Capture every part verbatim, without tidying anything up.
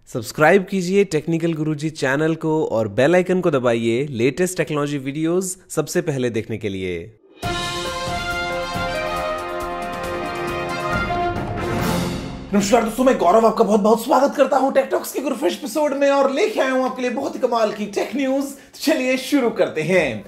Subscribe कीजिए technical गुरुजी channel को और बेल आइकन को दबाइए लेटेस्ट टेक्नोलॉजी वीडियोस सबसे पहले देखने के लिए। नमस्कार दोस्तों, मैं गौरव आपका बहुत बहुत स्वागत करता हूं टेक टॉक्स के गुरुफ्रेश एपिसोड में और लेके आया हूं आपके लिए बहुत ही कमाल की टेक न्यूज। चलिए शुरू करते हैं।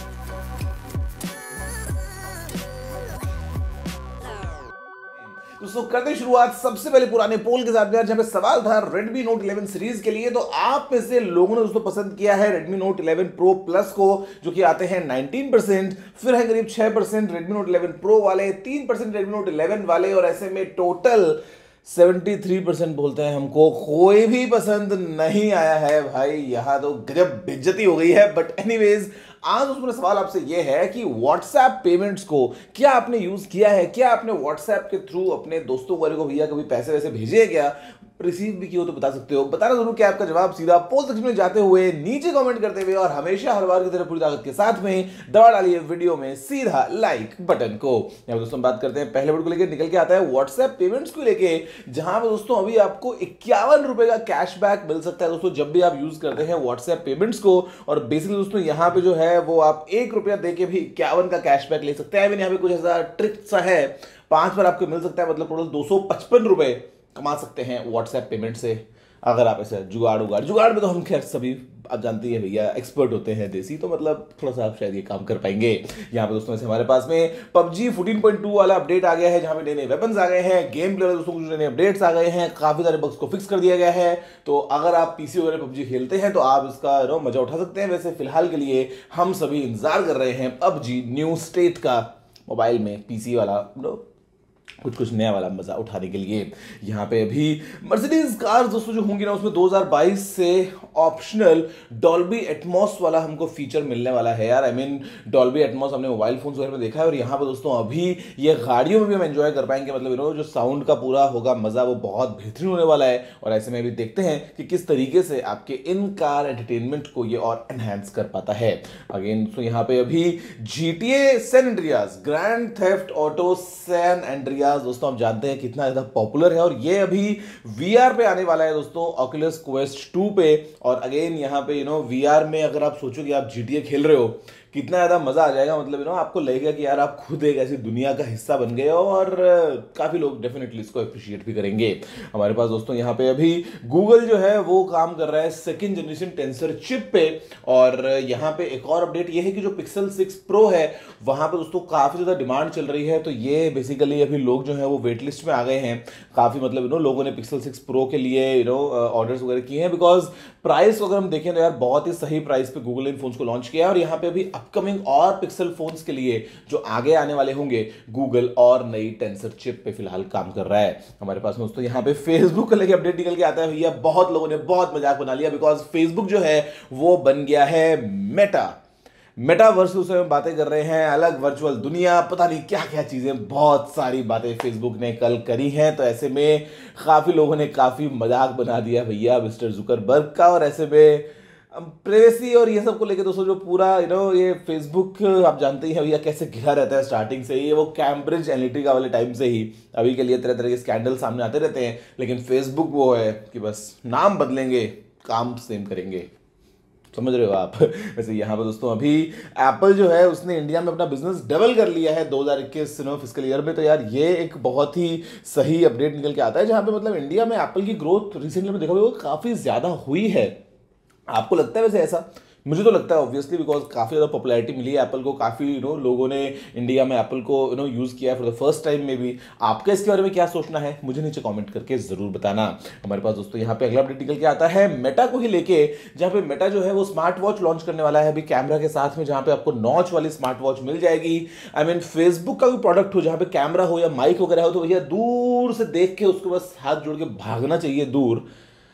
दोस्तों करते हैं शुरुआत सबसे पहले पुराने पोल के साथ, जहां पे सवाल था Redmi Note इलेवन सीरीज के लिए। तो आप में से लोगों ने दोस्तों पसंद किया है Redmi Note eleven Pro Plus को, जो कि आते हैं नाइनटीन परसेंट, फिर है करीब six percent Redmi Note eleven Pro वाले, three percent Redmi Note eleven वाले, और ऐसे में टोटल तिहत्तर परसेंट बोलते हैं हमको कोई भी पसंद नहीं आया है। भाई यहां तो गजब बेइज्जती हो गई है। बट एनीवेज, आज उसमें सवाल आपसे यह है कि व्हाट्सएप पेमेंट्स को क्या आपने यूज किया है? क्या आपने व्हाट्सएप के थ्रू अपने दोस्तों वगैरह को भैया कभी पैसे वैसे भेजे हैं क्या? रिसीव भी किए हो तो बता सकते हो। बताना जरूर क्या आपका जवाब सीधा पोस्ट सेक्शन में जाते हुए नीचे कमेंट करते हुए, और हमेशा हर बार की तरह पूरी ताकत के साथ में दबा डालिए वीडियो में सीधा लाइक बटन को। यहाँ दोस्तों बात करते हैं पहले वर्ड को लेकर, निकल के आता है व्हाट्सएप पेमेंट्स को लेके, जहां पर दोस्तों अभी आपको इक्यावन रुपए का कैशबैक मिल सकता है दोस्तों जब भी आप यूज करते हैं व्हाट्सएप पेमेंट्स को। और बेसिकली दोस्तों यहाँ पे जो है वो आप एक रुपया देके भी इक्यावन का कैशबैक ले सकते हैं। यहाँ पे कुछ ऐसा ट्रिक सा है, पांच बार आपको मिल सकता है, मतलब टोटल दो सौ पचपन रुपए कमा सकते हैं व्हाट्सएप पेमेंट से। अगर आप ऐसे जुगाड़ उगाड़ जुगाड़ में तो हम खैर सभी आप जानती है भैया एक्सपर्ट होते हैं देसी, तो मतलब थोड़ा सा आप शायद ये काम कर पाएंगे। यहाँ पे दोस्तों ऐसे हमारे पास में पबजी फोर्टीन पॉइंट टू वाला अपडेट आ गया है, जहाँ पे नए नए वेपन्स आ गए हैं, गेम प्ले दोस्तों कुछ नए अपडेट्स आ गए हैं, काफी सारे बग्स को फिक्स कर दिया गया है। तो अगर आप पीसी वगैरह पबजी खेलते हैं तो आप इसका नो मजा उठा सकते हैं। वैसे फिलहाल के लिए हम सभी इंतजार कर रहे हैं पबजी न्यू स्टेट का, मोबाइल में पीसी वाला नो कुछ कुछ नया वाला मजा उठाने के लिए। यहाँ पे अभी मर्सिडीज कार्स दोस्तों जो होंगी ना, उसमें दो हज़ार बाईस से ऑप्शनल डॉल्बी एटमॉस वाला हमको फीचर मिलने वाला है यार। आई मीन डॉल्बी एटमॉस हमने मोबाइल फोन्स वगैरह में देखा है, और यहाँ पे दोस्तों अभी ये गाड़ियों में भी हम एंजॉय कर पाएंगे। मतलब यू नो जो साउंड का पूरा होगा मजा वो बहुत बेहतरीन होने वाला है। और ऐसे में भी देखते हैं कि किस तरीके से आपके इन कार एंटरटेनमेंट को ये और एनहांस कर पाता है। अगेन तो यहाँ पे अभी GTA San Andreas, Grand Theft Auto San Andreas दोस्तों आप जानते हैं कितना ज्यादा पॉपुलर है, और ये अभी वीआर पे आने वाला है दोस्तों, ऑक्यूलस क्वेस्ट टू पे। और अगेन यहाँ पे यू नो वीआर में अगर आप सोचो कि आप जीटीए खेल रहे हो, कितना ज्यादा मजा आ जाएगा। मतलब यू नो आपको लगेगा कि यार आप खुद एक ऐसी दुनिया का हिस्सा बन गए हो, और काफी लोग डेफिनेटली इसको अप्रिशिएट भी करेंगे। हमारे पास दोस्तों यहाँ पे अभी गूगल जो है वो काम कर रहा है सेकंड जनरेशन टेंसर चिप पे। और यहाँ पे एक और अपडेट ये है कि जो पिक्सल सिक्स प्रो है वहां पे दोस्तों काफी ज्यादा डिमांड चल रही है। तो ये बेसिकली अभी लोग जो है वो वेट लिस्ट में आ गए हैं काफी। मतलब यू नो लोगों ने पिक्सल सिक्स प्रो के लिए यू नो ऑर्डर्स वगैरह किए हैं, बिकॉज प्राइस अगर हम देखें तो यार बहुत ही सही प्राइस पे गूगल इन फोन्स को लॉन्च किया है। और यहाँ पे अभी अपकमिंग और पिक्सल फोन्स के लिए जो आगे आने वाले होंगे, गूगल और नई टेंसर चिप पे फिलहाल काम कर रहा है। हमारे पास दोस्तों यहाँ पे फेसबुक को लेकर अपडेट निकल के आता है भैया। बहुत लोगों ने बहुत मजाक बना लिया, बिकॉज फेसबुक जो है वो बन गया है मेटा। मेटावर्स से हम बातें कर रहे हैं, अलग वर्चुअल दुनिया, पता नहीं क्या क्या चीजें, बहुत सारी बातें फेसबुक ने कल करी हैं। तो ऐसे में काफी लोगों ने काफी मजाक बना दिया भैया मिस्टर जुकरबर्ग का। और ऐसे में प्राइवेसी और ये सब को लेके दोस्तों जो पूरा यू नो ये फेसबुक आप जानते ही हैं भैया कैसे घिरा रहता है स्टार्टिंग से ही, वो कैम्ब्रिज एनालिटिका वाले टाइम से ही अभी के लिए तरह तरह के स्कैंडल सामने आते रहते हैं। लेकिन फेसबुक वो है कि बस नाम बदलेंगे, काम सेम करेंगे, समझ रहे हो आप। वैसे यहाँ पर दोस्तों अभी एप्पल जो है उसने इंडिया में अपना बिजनेस डबल कर लिया है दो हज़ार इक्कीस नो फिस्कल ईयर में। तो यार ये एक बहुत ही सही अपडेट निकल के आता है, जहाँ पे मतलब इंडिया में एप्पल की ग्रोथ रिसेंटली में देखा वो काफी ज्यादा हुई है। आपको लगता है वैसे ऐसा? मुझे तो लगता है ऑब्वियसली, बिकॉज काफी ज्यादा पॉपुलैरिटी मिली है एप्पल को। काफी यू नो लोगों ने इंडिया में एप्पल को यू नो यूज किया है फॉर द फर्स्ट टाइम में भी। आपका इसके बारे में क्या सोचना है मुझे नीचे कमेंट करके जरूर बताना। हमारे पास दोस्तों यहाँ पे अगला अपडेट निकल के आता है मेटा को ही लेके, जहाँ पे मेटा जो है वो स्मार्ट वॉच लॉन्च करने वाला है अभी कैमरा के साथ में, जहाँ पे आपको नॉच वाली स्मार्ट वॉच मिल जाएगी। आई मीन फेसबुक का भी प्रोडक्ट हो जहाँ पे कैमरा हो या माइक वगैरह हो, तो भैया दूर से देख के उसको बस हाथ जोड़ के भागना चाहिए दूर।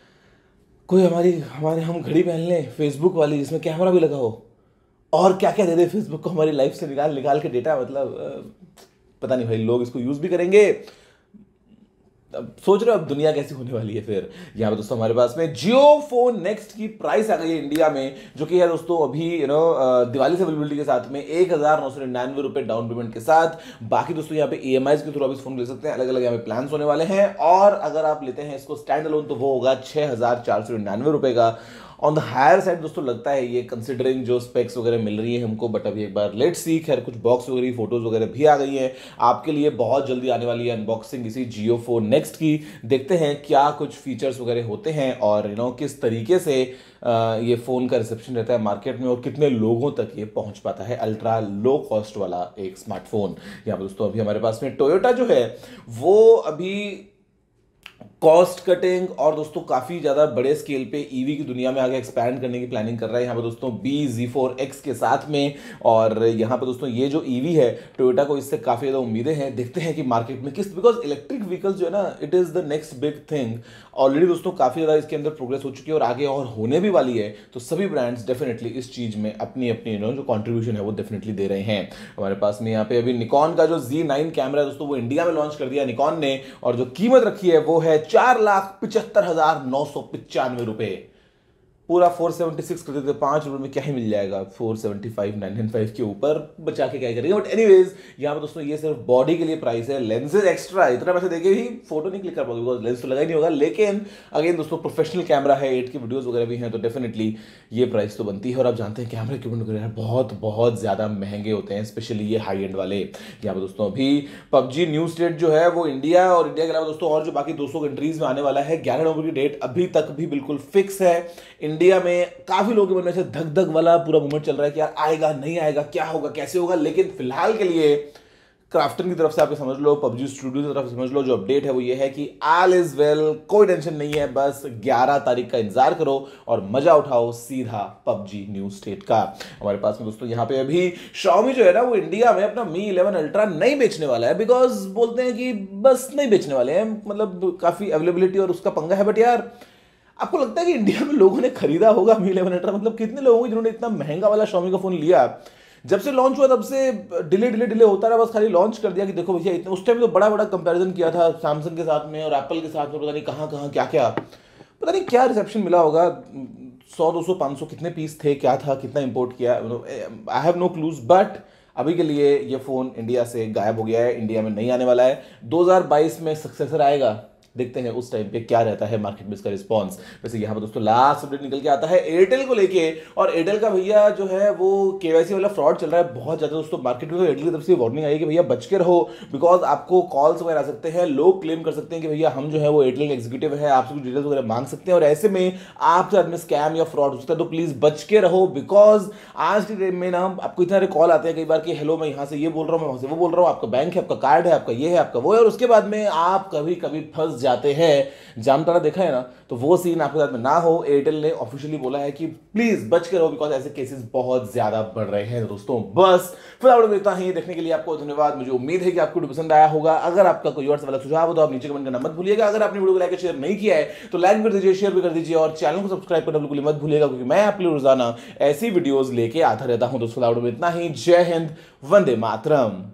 कोई हमारी हमारे हम घड़ी पहन लें फेसबुक वाली जिसमें कैमरा भी लगा हो, और क्या क्या दे दे फेसबुक को हमारी लाइफ से निकाल निकाल के डेटा। मतलब पता नहीं भाई लोग इसको यूज भी करेंगे अब सोच रहे हो अब दुनिया कैसी होने वाली है। फिर यहाँ पे दोस्तों हमारे पास में जियो फोन नेक्स्ट की प्राइस आ गई है इंडिया में, जो कि है दोस्तों अभी यू नो दिवाली से अवेलेबिलिटी के साथ में एक हजार नौ सौ निन्यानवे रुपए डाउन पेमेंट के साथ। बाकी दोस्तों यहाँ पे ई एम आई के थ्रू आप इस फोन ले सकते हैं, अलग अलग यहाँ पे प्लान होने वाले हैं। और अगर आप लेते हैं इसको स्टैंड अलोन तो वो होगा छह हजार चार सौ निन्यानवे रुपए का। ऑन द हायर साइड दोस्तों लगता है ये, कंसिडरिंग जो स्पेक्स वगैरह मिल रही है हमको। बट अभी एक बार लेट्स सी, खैर कुछ बॉक्स वगैरह फोटोज वगैरह भी आ गई हैं आपके लिए, बहुत जल्दी आने वाली है अनबॉक्सिंग इसी जियो फोन नेक्स्ट की। देखते हैं क्या कुछ फीचर्स वगैरह होते हैं और यू नो किस तरीके से ये फोन का रिसेप्शन रहता है मार्केट में और कितने लोगों तक ये पहुंच पाता है अल्ट्रा लो कॉस्ट वाला एक स्मार्टफोन। यहाँ पर दोस्तों अभी हमारे पास में टोयोटा जो है वो अभी कॉस्ट कटिंग और दोस्तों काफी ज्यादा बड़े स्केल पे ईवी की दुनिया में आगे एक्सपैंड करने की प्लानिंग कर रहा है यहाँ पे दोस्तों बी जी फोर एक्स के साथ में। और यहाँ पे दोस्तों ये जो ईवी है टोयोटा को इससे काफी ज्यादा उम्मीदें हैं। देखते हैं कि मार्केट में किस, बिकॉज इलेक्ट्रिक व्हीकल्स जो है ना, it is the next big thing. Already दोस्तों काफी ज्यादा इसके अंदर प्रोग्रेस हो चुकी है और आगे और होने भी वाली है। तो सभी ब्रांड्स डेफिनेटली इस चीज में अपनी अपनी नो जो कॉन्ट्रीब्यूशन है वो डेफिनेटली दे रहे हैं। हमारे पास में यहाँ पे अभी निकॉन का जो जी नाइन कैमरा है दोस्तों वो इंडिया में लॉन्च कर दिया निकॉन ने, और जो कीमत रखी है वो है चार लाख पिचहत्तर हजार नौ सौ पिचानवे रुपए। पूरा फोर सेवेंटी सिक्स कर देते, पांच रुपए में क्या ही मिल जाएगा four seventy five nine nine five के ऊपर बचा के क्या करेंगे। बट एनीवेज यहाँ पे दोस्तों ये सिर्फ बॉडी के लिए प्राइस है, लेंसेज एक्स्ट्रा इतना पैसे देके भी फोटो नहीं क्लिक कर पाओगे बिकॉज लेंस तो लगा ही नहीं होगा। लेकिन अगेन दोस्तों प्रोफेशनल कैमरा है, एट की वीडियोस वगैरह भी हैं, तो डेफिनेटली ये प्राइस तो बनती है। और आप जानते हैं कैमरा इक्विपमेंट वगैरह बहुत बहुत ज्यादा महंगे होते हैं, स्पेशली ये हाई एंड वाले। यहाँ पे दोस्तों अभी पबजी न्यू स्टेट जो है वो इंडिया और इंडिया के अलावा दोस्तों और जो बाकी दो सौ कंट्रीज में आने वाला है। ग्यारह नवंबर की डेट अभी तक भी बिल्कुल फिक्स है। इंडिया में काफी लोगों के मन में से धक धक वाला पूरा मूवमेंट चल रहा है कि यार आएगा नहीं आएगा, क्या होगा कैसे होगा। लेकिन फिलहाल के लिए क्राफ्टन की तरफ से आप समझ लो, पबजी स्टूडियो की तरफ से समझ लो, जो अपडेट है वो ये है कि ऑल इज वेल, कोई टेंशन नहीं है, बस ग्यारह तारीख का इंतजार करो और मजा उठाओ सीधा पबजी न्यू स्टेट का। हमारे पास में दोस्तों यहाँ पे अभी Xiaomi जो है ना वो इंडिया में अपना मी इलेवन अल्ट्रा नहीं बेचने वाला है, बिकॉज बोलते हैं कि बस नहीं बेचने वाले हैं, मतलब काफी अवेलेबिलिटी और उसका पंगा है। बट यार आपको लगता है कि इंडिया में लोगों ने खरीदा होगा मी इलेवन अल्ट्रा? मतलब कितने लोगों जिन्होंने इतना महंगा वाला Xiaomi का फोन लिया, जब से लॉन्च हुआ तब से डिले डिले डिले होता रहा, बस खाली लॉन्च कर दिया कि देखो भैया इतने। उस टाइम तो बड़ा बड़ा कंपैरिजन किया था सैमसंग के साथ में और एप्पल के साथ में, पता नहीं कहाँ कहाँ क्या क्या, पता नहीं क्या रिसेप्शन मिला होगा। सौ दो सौ पाँच सौ कितने पीस थे, क्या था, कितना इंपोर्ट किया, I have no clues. But अभी के लिए ये फोन इंडिया से गायब हो गया है, इंडिया में नहीं आने वाला है। दो हज़ार बाईस में सक्सेसर आएगा, देखते हैं उस टाइम पे क्या रहता है मार्केट में इसका रिस्पांस। वैसे यहाँ पर दोस्तों लास्ट अपडेट निकल के आता है एयरटेल को लेके, और एयरटेल का भैया जो है वो केवाईसी वाला फ्रॉड चल रहा है बहुत ज्यादा दोस्तों मार्केट में। तो एयरटेल की तरफ से वार्निंग आई कि भैया बच के रहो, बिकॉज आपको कॉल्स वगैरह आ सकते हैं, लोग क्लेम कर सकते हैं कि भैया हम जो है वो एयरटेल के एग्जीक्यूटिव है, आपसे कुछ डिटेल्स वगैरह मांग सकते हैं, और ऐसे में आपके साथ में स्कैम या फ्रॉड हो सकता है। तो प्लीज बच के रहो, बिकॉज आज के टाइम में ना आपको इतने सारे कॉल आते हैं कई बार कि हेलो मैं यहाँ से ये बोल रहा हूँ, मैं वहां से वो बोल रहा हूँ, आपका बैंक है, आपका कार्ड है, आपका ये है, आपका वो है, और उसके बाद में आप कभी कभी फंस जाते हैं। जामताड़ा देखा है ना, तो वो सीन आपके साथ में ना हो। एयरटेल ने ऑफिशियली बोला है कि प्लीज बच के रहो, बिकॉज ऐसे केसेस बहुत ज्यादा बढ़ रहे हैं दोस्तों। बस फिलहाल देता है, देखने के लिए आपको धन्यवाद। मुझे उम्मीद है कि आपको पसंद आया होगा। अगर आपका कोई और वाला सुझाव हो तो आप नीचे कमेंट करना मत भूलिएगा। अगर आपने वीडियो को लाइक शेयर नहीं किया है तो लाइक कर दीजिए, शेयर भी कर दीजिए, और चैनल को सब्सक्राइब करना बिल्कुल मत भूलिएगा, क्योंकि मैं आपके लिए रोजाना ऐसी वीडियोस लेके आता रहता हूं। दोस्तों इतना ही, जय हिंद, वंदे मातरम।